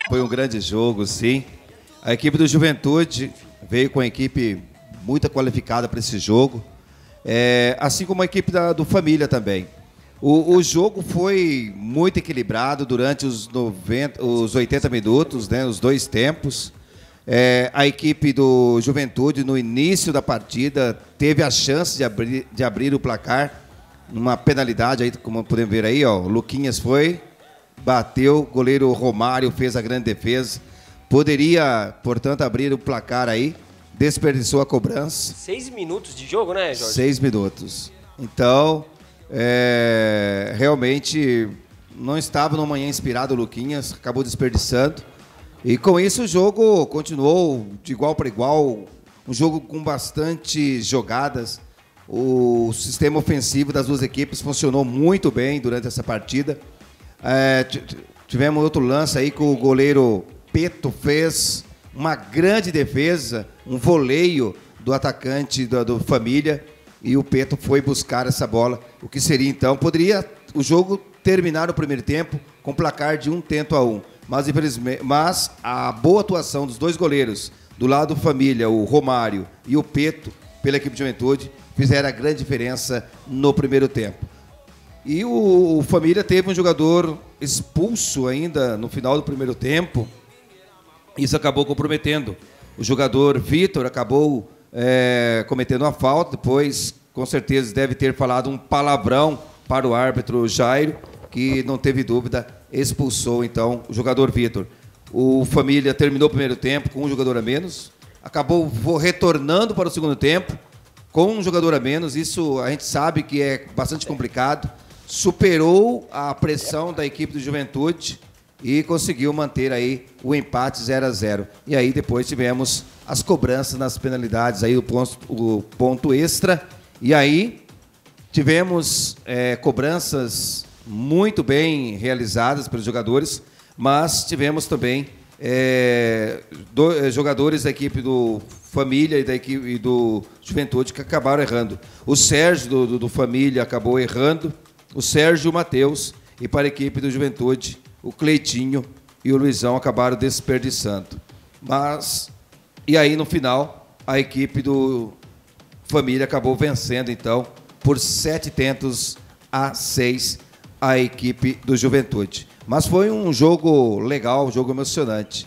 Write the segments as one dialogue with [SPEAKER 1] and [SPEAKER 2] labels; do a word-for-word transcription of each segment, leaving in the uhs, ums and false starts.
[SPEAKER 1] Foi um grande jogo, sim. A equipe do Juventude veio com a equipe muito qualificada para esse jogo, é, assim como a equipe da, do Família também. O, o jogo foi muito equilibrado durante os, noventa, os oitenta minutos, né, os dois tempos. É, a equipe do Juventude, no início da partida, teve a chance de abrir, de abrir o placar, numa penalidade, aí, como podemos ver aí, ó, o Luquinhas foi, bateu, o goleiro Romário fez a grande defesa. Poderia, portanto, abrir o placar aí, desperdiçou a cobrança.
[SPEAKER 2] Seis minutos de jogo, né, Jorge?
[SPEAKER 1] Seis minutos. Então, é, realmente, não estava numa manhã inspirado o Luquinhas, acabou desperdiçando. E com isso o jogo continuou de igual para igual, um jogo com bastante jogadas. O sistema ofensivo das duas equipes funcionou muito bem durante essa partida. É, tivemos outro lance aí que o goleiro Peto fez uma grande defesa, um voleio do atacante do, do Família, e o Peto foi buscar essa bola, o que seria então, poderia o jogo terminar no primeiro tempo com placar de um tento a um, mas, infelizmente, mas a boa atuação dos dois goleiros, do lado do Família, o Romário e o Peto, pela equipe de Juventude, fizeram a grande diferença no primeiro tempo. E o, o Família teve um jogador expulso ainda no final do primeiro tempo. Isso acabou comprometendo. O jogador Vitor acabou é, cometendo uma falta. Depois, com certeza, deve ter falado um palavrão para o árbitro Jairo, que não teve dúvida, expulsou então o jogador Vitor. O Família terminou o primeiro tempo com um jogador a menos. Acabou retornando para o segundo tempo com um jogador a menos. Isso a gente sabe que é bastante complicado. Superou a pressão da equipe do Juventude e conseguiu manter aí o empate zero a zero. E aí depois tivemos as cobranças nas penalidades, aí o ponto, o ponto extra. E aí tivemos é, cobranças muito bem realizadas pelos jogadores, mas tivemos também é, do, jogadores da equipe do Família e da equipe e do Juventude que acabaram errando. O Sérgio do, do, do Família acabou errando, o Sérgio e o Matheus, e para a equipe do Juventude, o Cleitinho e o Luizão acabaram desperdiçando. Mas, e aí no final, a equipe do Família acabou vencendo, então, por sete tentos a seis, a equipe do Juventude. Mas foi um jogo legal, um jogo emocionante.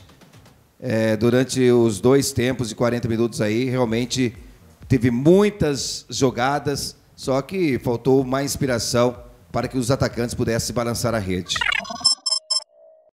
[SPEAKER 1] É, durante os dois tempos de quarenta minutos aí, realmente teve muitas jogadas, só que faltou mais inspiração para que os atacantes pudessem balançar a rede.